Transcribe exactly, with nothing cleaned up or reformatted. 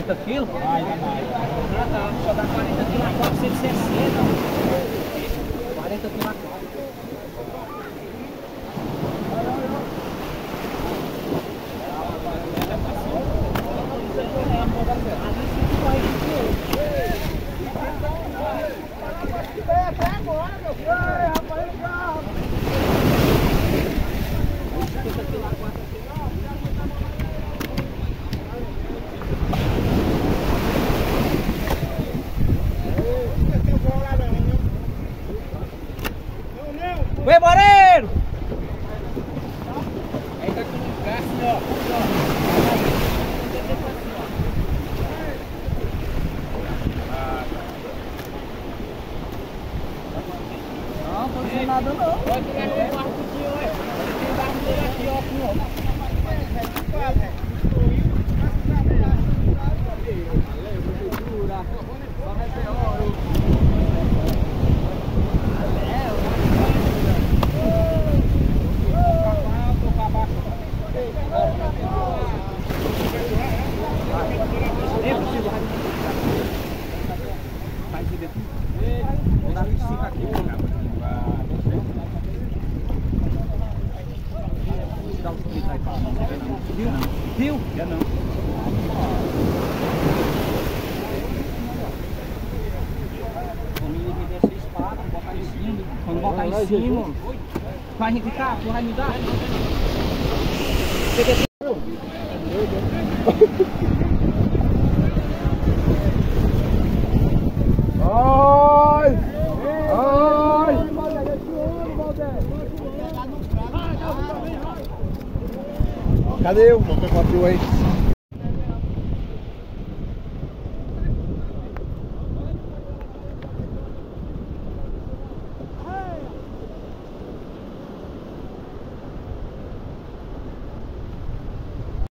quarenta quilos? Vai, vai, vai. Ah, tá. Só dá quarenta quilos a quatrocentos e sessenta. quarenta quilos a quatro. Até agora, meu filho. Ei, rapaz, já. Vem, Moreiro! Aí tá com um braço, ó. Não, não pode ser nada não. Pode pegar o barco aqui, olha. Tem o barco dele aqui, ó. Só vai ser ouro. Vou dar vinte e cinco aqui, cara. Vou tirar o espírito aí pra não ver não. Viu? Viu? Já não. Comigo me desce espada, botar em cima. Quando botar em cima, vai ficar, tu vai me dar? Você quer Ai! Ai! Cadê o motor aí?